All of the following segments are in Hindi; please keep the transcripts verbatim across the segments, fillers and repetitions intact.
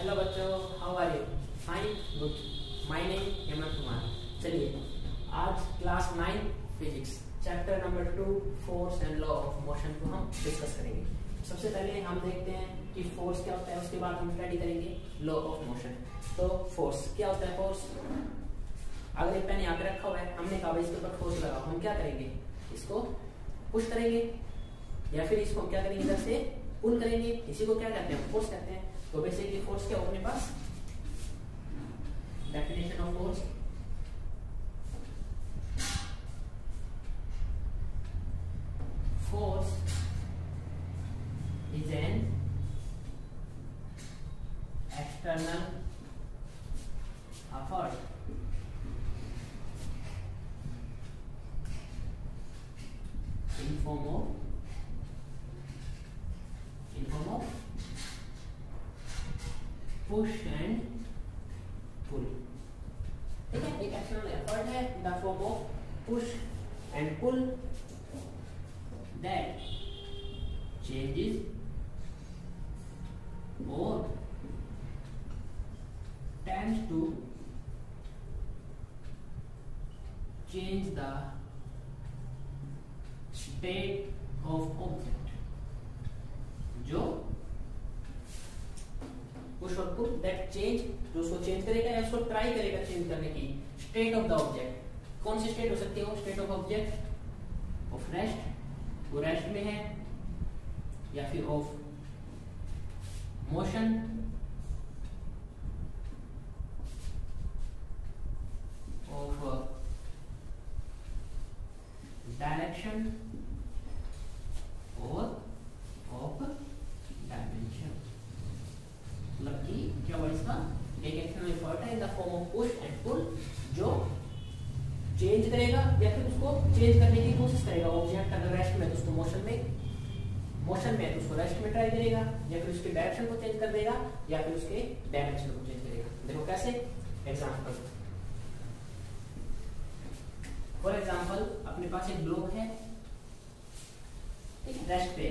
हेलो बच्चों, how are you? Fine, good. My name Hemant Kumar. चलिए आज class nine physics chapter number two force and law of motion को हम डिस्कस करेंगे। सबसे पहले हम देखते हैं कि फोर्स क्या होता है, उसके बाद हम स्टडी करेंगे लॉ ऑफ मोशन। तो फोर्स क्या होता है? फोर्स, अगर एक पेन यहाँ पे रखा हुआ है, हमने कहा इसके ऊपर फोर्स लगाओ, हम क्या करेंगे? इसको पुश करेंगे या फिर इसको हम क्या करेंगे? इधर से पुल करेंगे। इसी को क्या कहते हैं? फोर्स कहते हैं। तो बेसिकली फोर्स क्या हो अपने पास? Definition of force, force is an external effort in form of in form of push and pull। ठीक है, एक एक्सटर्नल एफर्ट है in the form of push and pull that changes or tends to change the state of object। जो पुश और पुल दैट चेंज, जो उसको चेंज करेगा या उसको ट्राई करेगा चेंज करने की स्टेट ऑफ द ऑब्जेक्ट। कौन सी स्टेट हो सकती है वो? State of object of rest, वो रेस्ट में है, या फिर ऑफ मोशन, ऑफ डायरेक्शन और ऑफ डायमेंशन। मतलब कि क्या हुआ इसका? एक एक्सटर्नल एफर्ट है in the form of push and pull जो चेंज करेगा या फिर उसको चेंज करने की कोशिश करेगा। ऑब्जेक्ट अगर रेस्ट में तो उसको मोशन में, मोशन में तो उसको रेस्ट में ट्राई करेगा, या फिर उसके डायरेक्शन को चेंज कर देगा, या फिर उसके डायमेंशन को चेंज करेगा। देखो कैसे? एग्जांपल, फॉर एग्जांपल अपने पास एक ब्लॉक है, ठीक है, रेस्ट पे।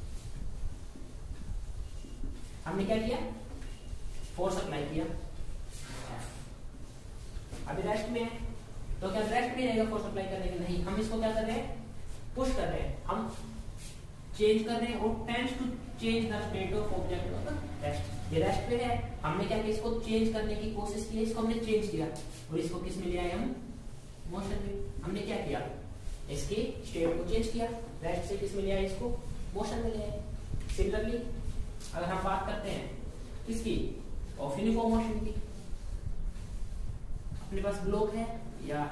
हमने क्या किया? फोर्स अप्लाई किया। अभी रेस्ट में है तो क्या रेस्ट में रहेगा फोर्स अप्लाई करने के? नहीं, हम इसको क्या कर रहे हैं? पुश कर रहे हैं, हम चेंज कर रहे हैं और tends to change the state of object of the rest. ये रेस्ट पे है, हमने क्या किया? इसको चेंज करने की कोशिश की, इसको हमने चेंज किया और इसको किस में लिया है? हम मोशन में। हमने क्या किया? इसकी स्टेट को चेंज किया, रेस्ट से किस में लिया? इसको मोशन में लिया है। सिमिलरली अगर हम बात करते हैं किसकी? ऑफ यूनिफॉर्म मोशन की। अपने पास ब्लॉक है, या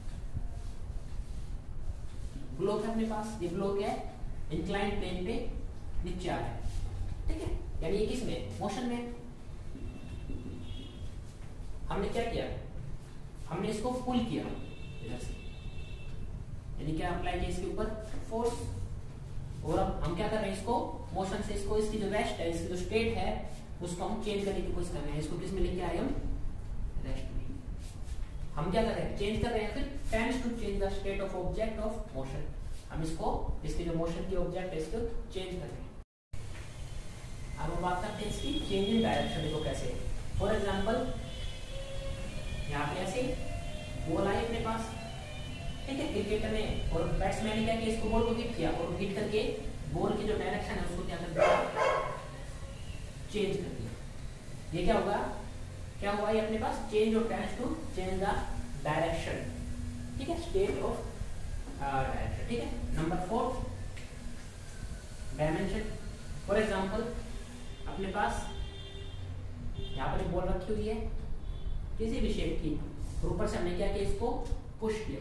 ब्लॉक है अपने पास, ये ब्लॉक है इंक्लाइंड प्लेन पे नीचे आ रहा है, ठीक है, यानी ये किस में? मोशन में। हमने क्या किया? हमने इसको पुल किया इधर से, यानी क्या अप्लाई किया इसके ऊपर? फोर्स। और अब हम क्या कर रहे हैं? इसको मोशन से, इसको इसकी जो रेस्ट है, इसकी जो स्टेट है, उसको हम चेंज करने की कोशिश कर रहे हैं। इसको किस में लेके आए? हम रेस्ट में। हम क्या कर रहे हैं? चेंज कर रहे हैं, फिर tends to change the state of object of motion. हम इसको, इसकी जो मोशन की ऑब्जेक्ट है, इसको चेंज कर रहे हैं। अब हम बात करते हैं इसकी चेंज इन डायरेक्शन। देखो कैसे? फॉर एग्जांपल यहाँ पे ऐसे बॉल आई अपने पास, ठीक है, क्रिकेटर ने और बैट्समैन ने क्या किया? इसको बॉल को हिट किया और हिट करके बॉल की जो डायरेक्शन है उसको क्या कर दिया? चेंज कर दिया। ये क्या होगा? क्या हुआ? ये अपने पास change of tends to change the direction, ठीक है, स्टेट ऑफ डायरेक्शन, ठीक है। Number four, dimension. For example अपने पास यहाँ पर एक बॉल रखी हुई है किसी भी शेप की, और ऊपर से हमने क्या किया? इसको पुश किया,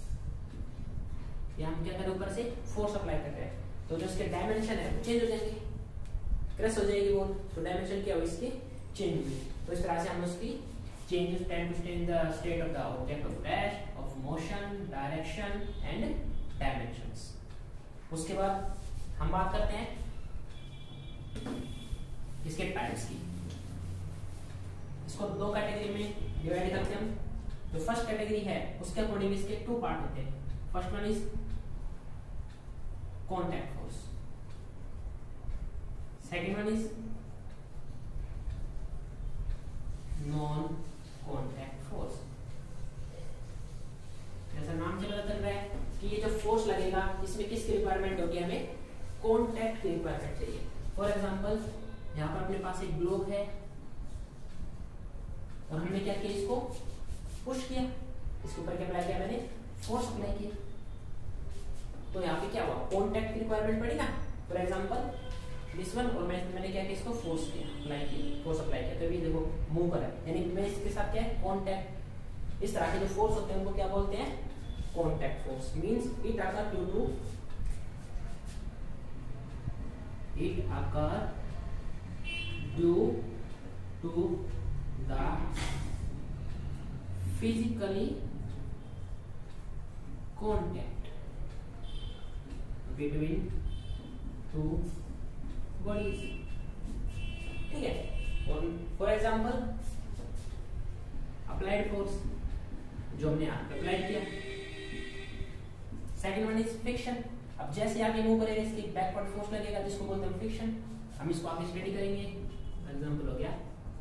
या हम क्या कर रहे हैं? ऊपर से फोर्स अप्लाई कर रहे हैं, तो जो इसके डायमेंशन है वो चेंज हो जाएंगे, क्रैश हो जाएगी बॉल। तो डायमेंशन क्या हो? इसके चेंज हुई। तो इस तरह से हम उसकी changes tend to change the state of the object of rest, of motion, direction and dimensions. उसके बाद हम बात करते हैं इसके टाइप्स की। इसको दो कैटेगरी में डिवाइड करते हैं हम। जो फर्स्ट कैटेगरी है उसके अकॉर्डिंग इसके टू पार्ट होते हैं। First one is contact force, second one is non contact force. जैसा नाम से पता चल रहा है कि ये जो फोर्स लगेगा इसमें किसकी रिक्वायरमेंट होगी, हमें कॉन्टैक्ट की रिक्वायरमेंट चाहिए। फॉर एग्जांपल यहाँ पर अपने पास एक ग्लोब है और हमने क्या किया, इसको पुश किया, इसके ऊपर क्या अप्लाई किया, मैंने फोर्स अप्लाई किया, तो यहाँ पे क्या हुआ, कॉन्टैक्ट की रिक्वायरमेंट पड़ी ना। फॉर एग्जांपल दिस वन, और मैं मैंने क्या किया, इसको फोर्स किया, अप्लाई किया, फोर्स अप्लाई किया, तो ये देखो मूव कर रहा है, यानी मैं इसके साथ क्या है, कॉन्टैक्ट। इस तरह के जो फोर्स होते हैं उनको क्या बोलते हैं, contact force. Means it occur due to it occur due to the physically contact between two bodies. ठीक है, और फॉर एग्जांपल अप्लाइड फोर्स जो हमने अप्लाई किया। Second one is friction. अब जैसे आगे मूव करेगा इसके बैकवर्ड फोर्स लगेगा जिसको बोलते हैं फ्रिक्शन। हम इसको आगे स्टडी करेंगे। एग्जांपल हो गया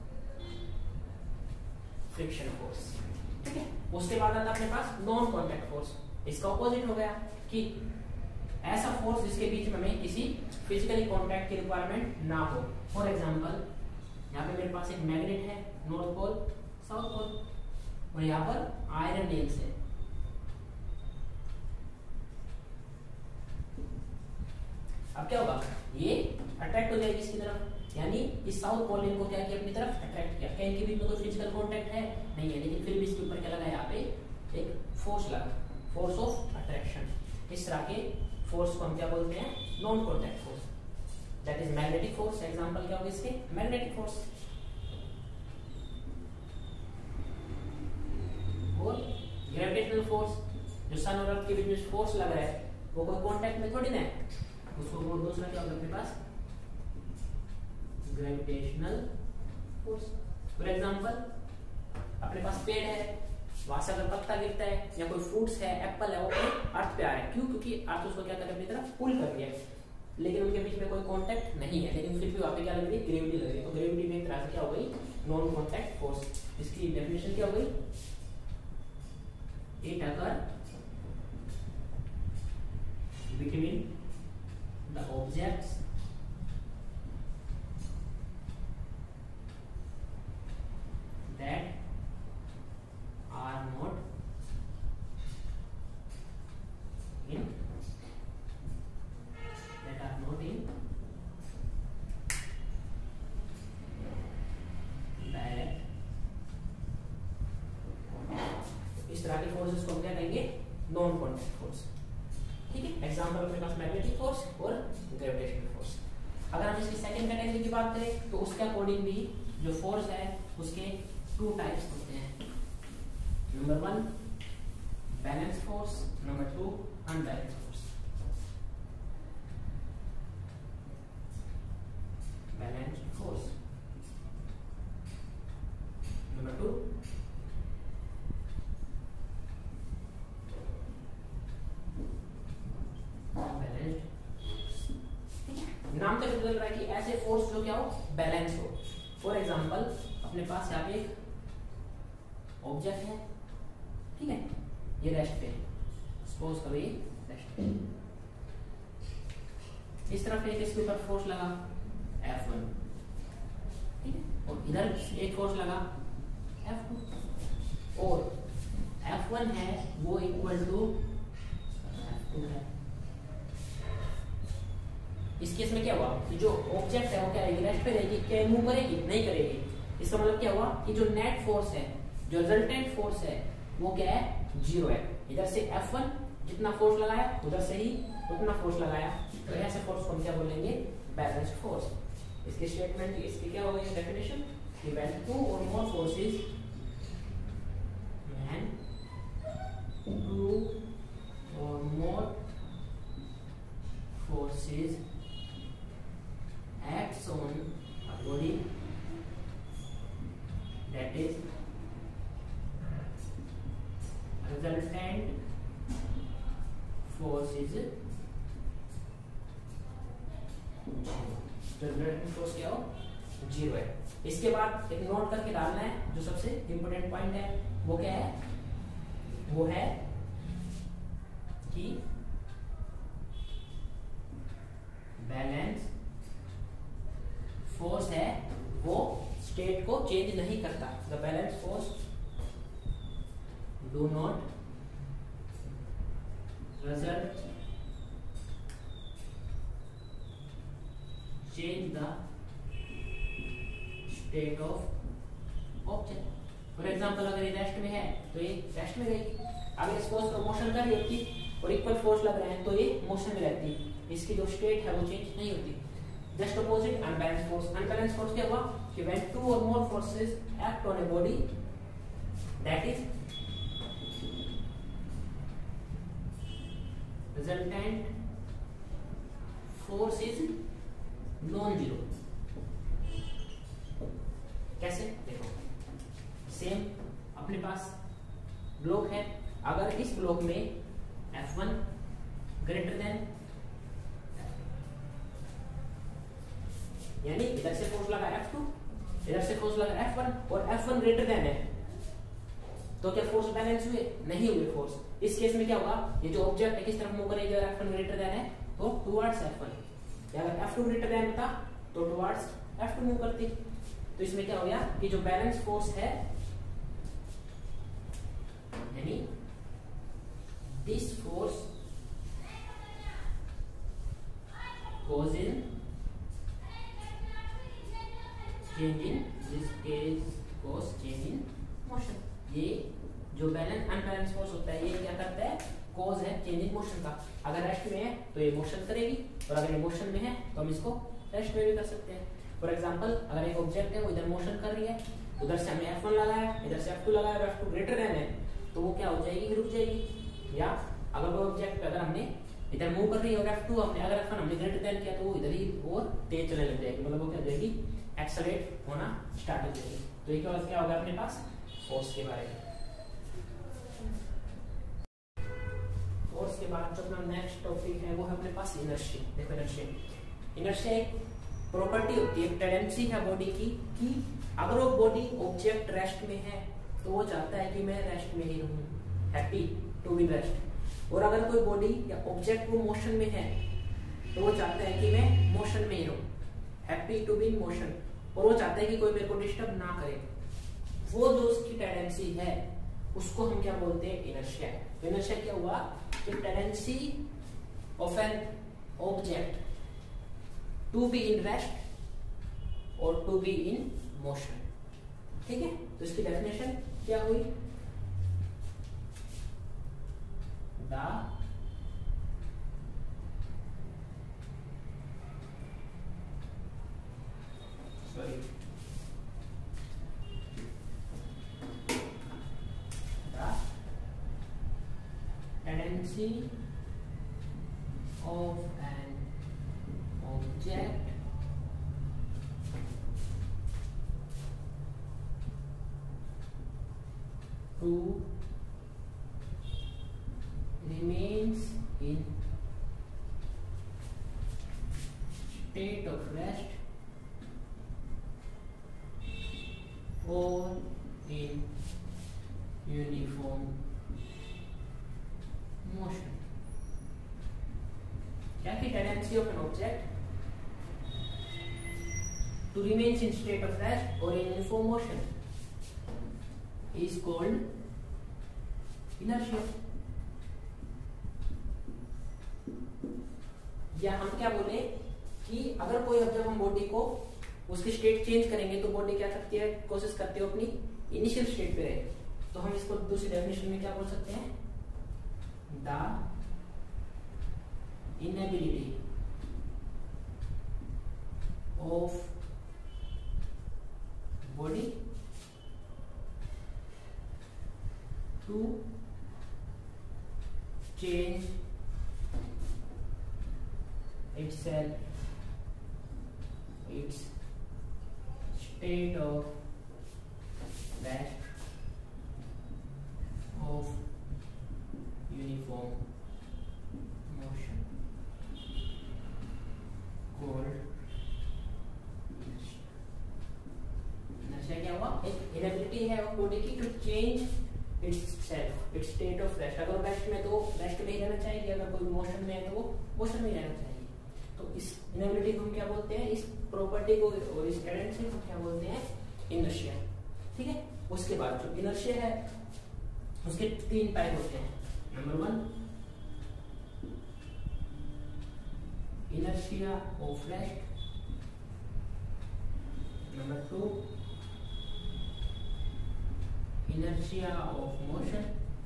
फ्रिक्शन फोर्स। ठीक है, उसके बाद आता अपने पास नॉन कॉन्टैक्ट फोर्स। इसका ऑपोजिट हो गया कि ऐसा फोर्स जिसके बीच में हमें किसी फिजिकली कॉन्टैक्ट की रिक्वायरमेंट ना हो। फॉर एग्जांपल यहाँ पे मेरे पास एक मैग्नेट है, नॉर्थ पोल साउथ पोल, और यहाँ पर आयरन नेल्स है। अब क्या होगा, ये अट्रैक्ट हो जाएगी इसकी तरफ, यानी इस साउथ पोल ने इनको क्या किया, अपनी तरफ अट्रैक्ट किया। क्या इनके बीच में कोई फिजिकल कांटेक्ट है, नहीं है, लेकिन फिर भी इसके ऊपर क्या लगा, यहाँ पे एक फोर्स लगा, फोर्स ऑफ अट्रैक्शन। इस तरह के फोर्स को हम क्या बोलते हैं, non contact force. That is magnetic force. Example क्या होगा इसके, मैग्नेटिक फोर्स। और ग्रेविटेशनल फोर्स, जो सन और अर्थ के बीच में फोर्स लग रहा है वो कोई कांटेक्ट में थोड़ी ना है, उसको और दूसरा क्या होगा अपने पास, ग्रेविटेशनल फोर्स। फॉर एग्जांपल अपने पास पेड़ है, वहां से अगर पत्ता गिरता है या कोई फ्रूट्स है, एप्पल है, वो अर्थ पे आ रहा है। क्यों? क्योंकि अर्थ उसको क्या कर रहा है, अपनी तरफ पुल कर रही है, लेकिन उनके बीच में कोई कांटेक्ट नहीं है, लेकिन फिर भी वहां पे क्या लग रही है, ग्रेविटी लग रही है। तो ग्रेविटी में एक तरह से क्या हो गई, नॉन कांटेक्ट फोर्स। इसकी डेफिनेशन क्या हो गई, it occur between the objects that are not in that are not in direct। इस तरह के फोर्सेस को हम क्या कहेंगे, नॉन कॉन्टैक्ट फोर्स। ठीक है, एग्जांपल अपने पास मैग्नेटिक फोर्स और ग्रेविटेशनल फोर्स। अगर हम इसकी सेकंड कैटेगरी की बात करें तो उसके अकॉर्डिंग भी जो फोर्स है उसके टू टाइप्स होते हैं। Number one balance force, number two unbalance force. Balance force, number two नाम से बदल रहा है कि ऐसे फोर्स जो क्या हो, बैलेंस हो। फॉर एग्जांपल अपने पास यहाँ पे एक ऑब्जेक्ट है, ठीक है, ये रेस्ट पे, सपोज करो ये रेस्ट पे, इस तरफ एक इसके ऊपर फोर्स लगा एफ वन, ठीक है, और इधर एक फोर्स लगा एफ टू, और एफ वन है वो इक्वल टू एफ टू है। इस केस में क्या हुआ कि जो ऑब्जेक्ट है वो क्या रहेगी, रेस्ट पे रहेगी, क्या मूव करेगी, नहीं करेगी। इसका मतलब क्या हुआ कि जो नेट फोर्स है, जो रिजल्टेंट फोर्स है वो क्या है, जीरो है। इधर से एफ वन जितना फोर्स लगाया उधर से ही उतना फोर्स लगाया, तो ऐसे फोर्स को हम क्या बोलेंगे, बैलेंस्ड फोर्स। इसकी स्टेटमेंट, इसकी क्या होगी डेफिनेशन, कि when two or more forces when two or more forces acts on a body that is resultant force is zero। तो resultant force क्या हो, जीरो है। इसके बाद एक नोट करके डालना है, जो सबसे इंपोर्टेंट पॉइंट है वो क्या है, वो है कि बैलेंस फोर्स है वो स्टेट को चेंज नहीं करता। The balance force do not result change the state of object. For example अगर ये रेस्ट में है तो ये रेस्ट में रहेगी। अगर इस फोर्स को मोशन कर रही होती और इक्वल फोर्स लग रहे हैं तो ये मोशन में रहती, इसकी जो स्टेट है वो चेंज नहीं होती। Just opposite unbalance force. Unbalance force क्या हुआ कि when two or more forces act on a body that is resultant force is non zero. कैसे देखो, सेम अपने पास ब्लॉक है, अगर इस ब्लॉक में एफ वन ग्रेटर देन, यानी इधर से फोर्स लगा एफ टू, इधर से फोर्स लगा एफ वन और एफ वन ग्रेटर देन है, तो क्या फोर्स बैलेंस हुए? नहीं हुए फोर्स। इस केस में क्या होगा, ये जो ऑब्जेक्ट है किस तरफ मूव करेगा? अगर एफ वन ग्रेटर देन है तो टुवर्ड्स एफ वन, अगर एफ टू ग्रेटर देन था तो टुवर्ड्स एफ टू मूव करती। तो इसमें क्या हो गया कि जो बैलेंस फोर्स है, यानी this force goes in change in this case goes change in motion। ये जो बैलेंस अनबैलेंस फोर्स होता है ये क्या करता है? कॉज है चेंज इन मोशन का। अगर रेस्ट में है तो ये मोशन करेगी, और अगर ये मोशन में है तो हम इसको रेस्ट में भी कर सकते हैं। फॉर एग्जांपल अगर एक ऑब्जेक्ट है वो इधर मोशन कर रही है, उधर से हमने एफ वन लगाया, इधर से एफ टू लगाया, एफ टू ग्रेटर देन है, तो वो क्या हो जाएगी? रुक जाएगी। या अगर वो ऑब्जेक्ट अगर हमने इधर मूव कर रही है और एफ टू हमने अगर एफ वन हमने ग्रेटर देन किया तो वो इधर ही और तेज चलने लग जाएगी, मतलब वो क्या हो जाएगी? एक्सेलरेट होना स्टार्ट हो जाएगी। तो ये क्या क्या होगा अपने पास फोर्स के बारे में। फोर्स के बाद जो अपना नेक्स्ट टॉपिक है वो है अपने पास इनर्शिया। देखो इनर्शिया, इनर्शिया एक प्रॉपर्टी होती है, टेंडेंसी है बॉडी की कि अगर वो बॉडी ऑब्जेक्ट रेस्ट में है तो वो चाहता है कि मैं रेस्ट में ही रहूं, हैप्पी टू बी रेस्ट। और अगर कोई बॉडी या ऑब्जेक्ट वो मोशन में है तो वो चाहता है कि मैं मोशन में ही रहूं, हैप्पी टू बी मोशन। और वो चाहता है कि कोई मेरे को डिस्टर्ब ना करे। वो जो उसकी टेंडेंसी है उसको हम क्या बोलते हैं? इनर्शिया। तो इनर्शिया क्या हुआ कि tendency of an object to be in rest or to be in motion. ठीक है, तो इसकी डेफिनेशन क्या हुई? The sorry the tendency of an object to remains in state of rest or in uniform motion। क्या की tendency of an object to remains in state of rest or in uniform motion is called inertia। या हम क्या बोले कि अगर कोई जब हम बॉडी को उसकी स्टेट चेंज करेंगे तो बॉडी क्या करती है? कोशिश करती है अपनी इनिशियल स्टेट पे रहे। तो हम इसको दूसरी डेफिनेशन में क्या बोल सकते हैं? The inability of body to change itself, its state of rest of uniform motion called inertia। एक इनेबिलिटी है बॉडी की to change itself its state of rest. अगर रेस्ट में तो रेस्ट में ही रहना चाहिए, अगर कोई मोशन में है तो वो मोशन में ही रहना चाहिए। तो इस इनेबिलिटी को हम क्या बोलते हैं, इस प्रॉपर्टी को और इस टेंडेंसी को क्या बोलते हैं, इनर्शिया। ठीक है, उसके बाद जो इनर्शिया है उसके तीन टाइप होते हैं। Number one, inertia of rest. Number two, inertia of motion.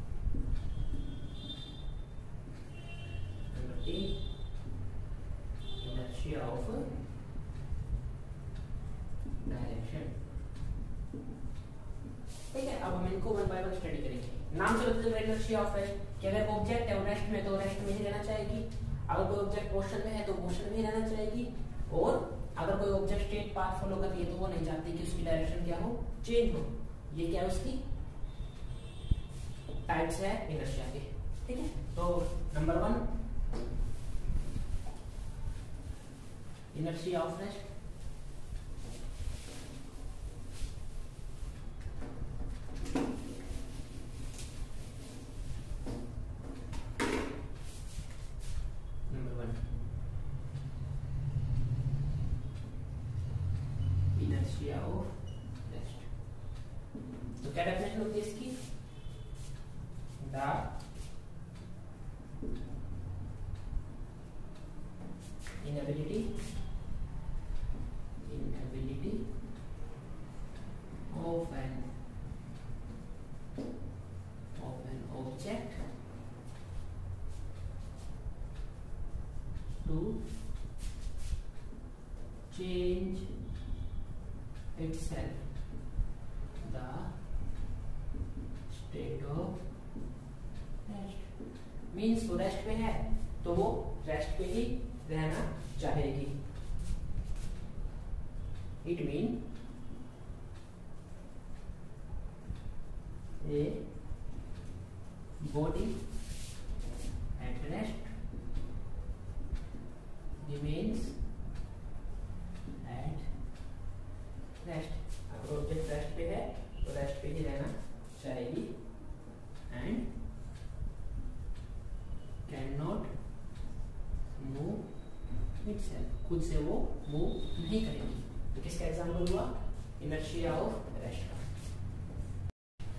Number three, inertia of direction. ठीक है, अब हम इनको वन बाय वन स्टडी करेंगे। नाम से पता चल रहा है इनर्शिया ऑफ रेस्ट कि अगर ऑब्जेक्ट है वो रेस्ट में तो रेस्ट में ही रहना चाहेगी, अगर कोई ऑब्जेक्ट मोशन में है तो मोशन में ही रहना चाहेगी, और अगर कोई ऑब्जेक्ट स्ट्रेट पाथ फॉलो कर रही है तो वो नहीं चाहती कि उसकी डायरेक्शन क्या हो, चेंज हो। ये क्या है, उसकी टाइप्स है इनर्शिया के। ठीक है, तो number one, inertia of rest. Number one, inertia of rest. तो क्या डेफिनेशन होती है इसकी, the inability inability of an of an object to change itself, the state of means वो रेस्ट पे है तो वो रेस्ट पे ही रहना चाहेगी। It mean a body at rest remains at rest. अगर ऑब्जेक्ट रेस्ट पे है तो रेस्ट पे ही रहना चाहेगी and can not move itself, खुद से वो मूव नहीं करेगी। तो किसका एग्जांपल हुआ, इनर्शिया ऑफ रेस्ट का।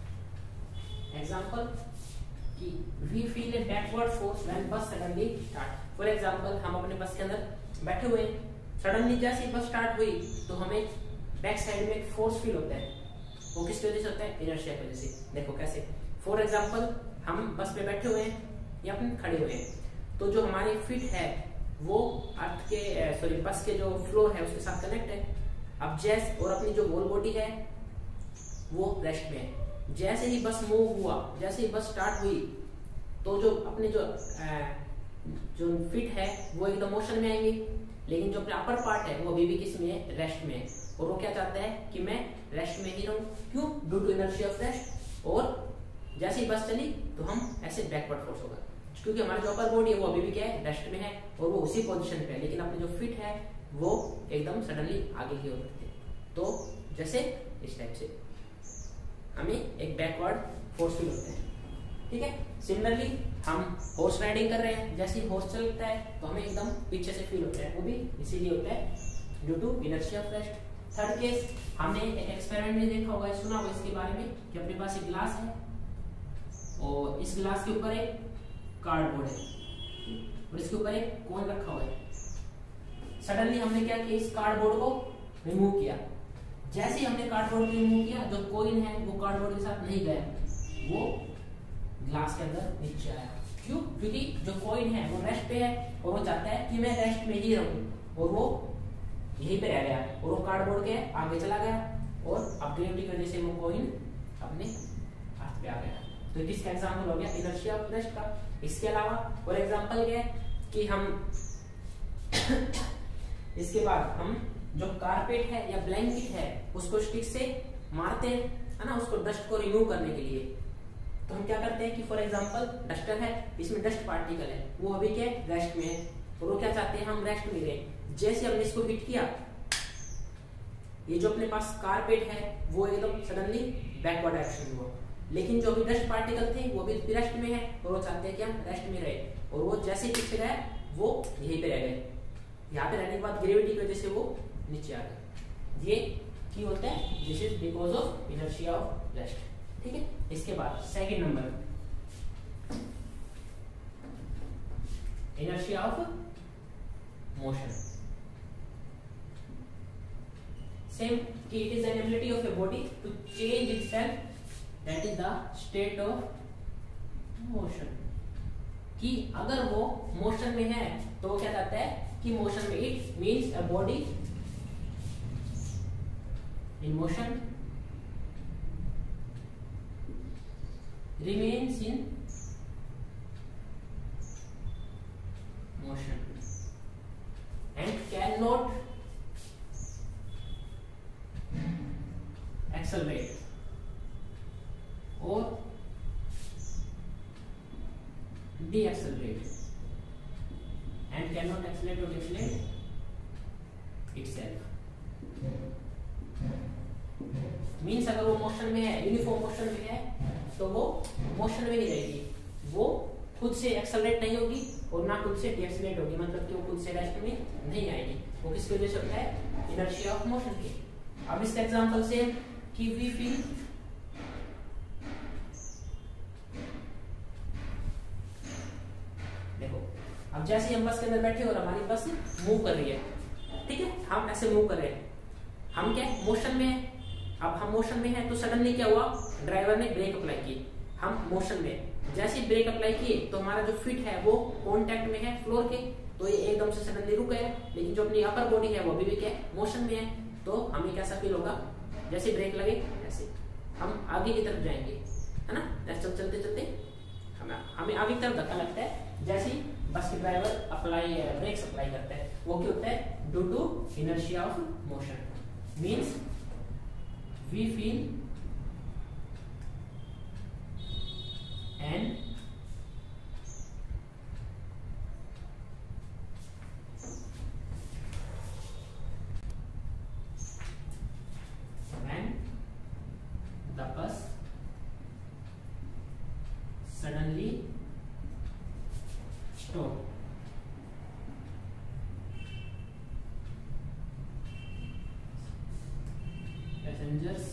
एग्जांपल कि we feel a backward force when bus suddenly start. For example, हम अपने बस के अंदर बैठे हुए, सडनली जैसे ही बस स्टार्ट हुई तो हमें बैक साइड में एक फोर्स फील होता है। वो किस वजह से होता है, इनर्शिया की वजह से। देखो कैसे, फॉर एग्जांपल हम बस में बैठे हुए हैं या अपन खड़े हुए हैं, तो जो हमारी फिट है वो अर्थ के सॉरी बस के जो फ्लोर है उसके साथ कनेक्ट है। अब जैसे और अपनी जो होल बॉडी है वो रेस्ट में है। जैसे ही बस मूव हुआ, जैसे ही बस स्टार्ट हुई तो जो अपने जो आ, जो फिट है वो एकदम मोशन में आएंगे, लेकिन जो अपना अपर पार्ट है वो अभी भी किस में है, रेस्ट में है। और वो क्या चाहता है कि मैं रेस्ट में ही रहूं, क्यों, due to inertia of rest. और जैसे ही बस चली तो हम ऐसे बैकवर्ड फोर्स होगा, क्योंकि हमारा जो अपर बॉडी है वो अभी भी क्या है, रेस्ट में है और वो उसी पोजीशन पे है, लेकिन अपने जो फिट है वो एकदम सडनली आगे की ओर बढ़ते हैं। तो जैसे इस टाइप से हमें एक बैकवर्ड फोर्स फील होता है। ठीक है, सिमिलरली हम हॉर्स राइडिंग कर रहे हैं, जैसे ही हॉर्स चलता है तो हमें एकदम पीछे से फील होता है, वो भी इसीलिए होता है due to inertia of rest. Third case, हमने एक एक्सपेरिमेंट में देखा होगा, सुना होगा इसके बारे में कि अपने पास एक ग्लास है और इस ग्लास के ऊपर एक कार्डबोर्ड है और इसके ऊपर एक कोन रखा हुआ है। सडनली हमने क्या किया, इस कार्डबोर्ड को रिमूव किया। जैसे ही हमने कार्डबोर्ड को रिमूव किया, जो कोइन है वो कार्डबोर्ड के साथ नहीं गया, वो ग्लास के अंदर नीचे आया। क्यों, क्योंकि जो कोइन है वो रेस्ट पे है और वो चाहता है कि मैं रेस्ट में ही रहूं, और वो यहीं पे रह गया और वो कार्डबोर्ड के आगे चला गया और अब ग्रेविटी की वजह से वो कोइन अपने हाथ पे आ गया। तो किसका एग्जांपल हो गया, इनर्शिया ऑफ रेस्ट का। इसके अलावा और एग्जांपल क्या है कि हम इसके बाद हम जो कारपेट है या ब्लैंकेट है उसको स्टिक से मारते हैं, है ना, उसको डस्ट को रिमूव करने के लिए। तो हम क्या करते हैं कि फॉर एग्जांपल डस्टर है, इसमें डस्ट पार्टिकल है, वो अभी क्या रेस्ट में है और वो क्या चाहते हैं, हम रेस्ट में रहे। जैसे हमने इसको हिट किया, ये जो अपने पास कारपेट है वो एकदम सडनली बैकवर्ड डायरेक्शन में हुआ, लेकिन जो भी डस्ट पार्टिकल थे वो भी रेस्ट में है और वो चाहते हैं कि हम रेस्ट में रहे, और वो जैसे ही पीछे गए वो यहीं पे रह गए। यहाँ पे रहने के बाद ग्रेविटी की वजह से वो नीचे आ गए। ये की होता है, this is because of inertia of rest. ठीक है, इसके बाद second number inertia of motion. Same कि it is an ability of a body to change itself, that is the state of motion. कि अगर वो मोशन में है तो वो क्या कहता है कि मोशन में, it means a body in motion remains in motion and cannot accelerate or deaccelerate and cannot accelerate or deaccelerate itself. Means अगर वो मोशन में है, यूनिफॉर्म मोशन में है, तो वो मोशन में ही रहेगी, वो खुद से एक्सेलरेट नहीं होगी और ना खुद से डीएक्सेलरेट होगी, मतलब कि वो खुद से रेस्ट में नहीं आएगी। वो किसकी वजह से होता है? इनर्शिया ऑफ मोशन की। अब इसका एग्जांपल से कि वी फील देखो, अब जैसे हम बस के अंदर बैठे और हमारी बस मूव कर रही है, ठीक है, हम ऐसे मूव कर रहे हैं, हम क्या मोशन में है। अब हम मोशन में हैं तो सडनली क्या हुआ, ड्राइवर ने ब्रेक अप्लाई की, हम मोशन में, जैसे ही ब्रेक अप्लाई किए तो हमारा जो फीट है वो कांटेक्ट में है फ्लोर के, तो ये एकदम से सडनली रुक गया। लेकिन जो अपनी अपर बॉडी है वो अभी भी क्या है, मोशन में है, तो हमें कैसा फील होगा, जैसे ब्रेक लगे ऐसे हम आगे की तरफ जाएंगे, है ना। चल चलते चलते हमें हमें आगे की तरफ धक्का लगता है, जैसे ही बस के ड्राइवर अप्लाई ब्रेक्स अप्लाई करता है, वो क्या होता है, due to inertia of motion. Means we feel an when the bus suddenly stop. Passengers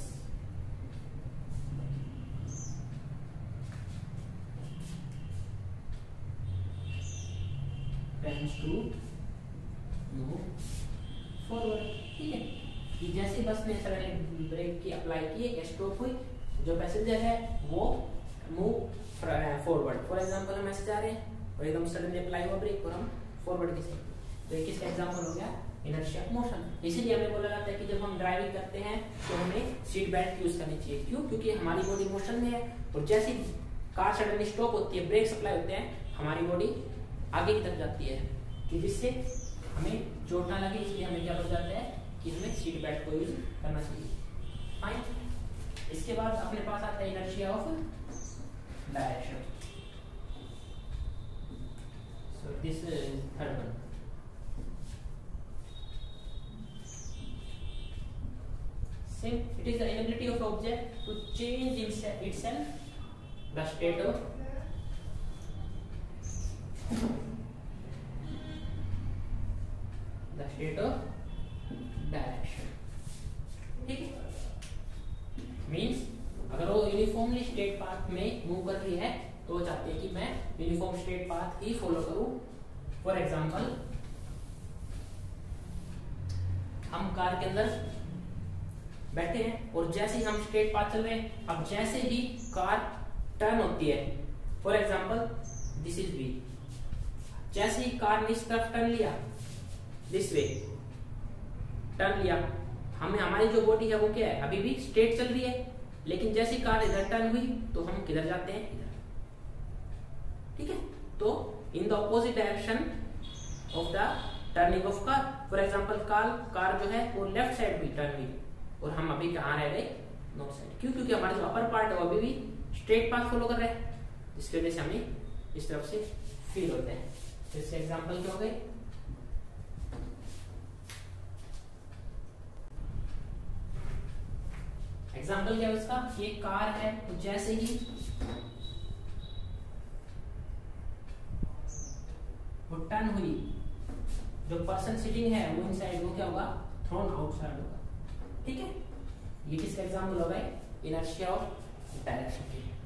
tends to move forward। ठीक है, कि जैसे बस ने सडनली ब्रेक की अप्लाई की, स्टॉप हुई, जो पैसेंजर है वो मूव फॉरवर्ड। फॉर एग्जांपल हम ऐसे जा रहे हैं और एकदम सडनली अप्लाई हुआ ब्रेक और हम फॉरवर्ड की साइड, तो ये किसका एग्जांपल हो गया, इनर्शिया ऑफ मोशन। इसीलिए हमें बोला जाता है कि जब हम ड्राइविंग करते हैं तो हमें सीट बेल्ट यूज करनी चाहिए। क्यों? क्योंकि हमारी बॉडी मोशन में है और जैसे कार सडनली स्टॉप होती है, ब्रेक अप्लाई होते हैं, हमारी बॉडी आगे की तरफ जाती है, कि जिससे हमें चोट ना लगे। इसलिए हमें क्या बोला जाता है कि हमें सीट बेल्ट को यूज करना चाहिए। फाइन। इसके बाद अपने पास आता है inertia of direction. So this is third one. Same, it is the inability of object to change itself, the state of the state of direction। ठीक है, मीन्स अगर वो यूनिफॉर्मली स्ट्रेट पाथ में मूव कर रही है तो वो चाहती है कि मैं यूनिफॉर्म स्ट्रेट पाथ ही फॉलो करूं। फॉर एग्जांपल, हम कार के अंदर बैठे हैं और जैसे ही हम स्ट्रेट पाथ चल रहे हैं, अब जैसे ही कार टर्न होती है, for example this is B, जैसे ही कार ने इस तरफ टर्न लिया, दिस वे टर्न लिया, हमें हमारी जो बॉडी है वो क्या है, अभी भी स्ट्रेट चल रही है, लेकिन जैसे ही कार इधर टर्न हुई तो हम किधर जाते हैं, इधर। ठीक है, तो in the opposite direction of the turning of car. For example car car जो है वो लेफ्ट साइड हुई टर्न हुई और हम अभी कहाँ रह गए, नॉर्थ साइड। क्यों? क्योंकि हमारा जो अपर पार्ट है वो अभी भी स्ट्रेट पाथ फॉलो कर रहा है, जिसकी वजह से हमें इस तरफ से फील होते हैं। तो इससे एग्जांपल क्या हो गए, एग्जाम्पल क्या है उसका, ये कार है, तो जैसे ही वो टर्न हुई, जो पर्सन सिटिंग है वो इनसाइड, वो क्या होगा, थ्रोन आउटसाइड होगा। ठीक है, ये किसका एग्जाम्पल होगा, इनर्शिया और डायरेक्शन के।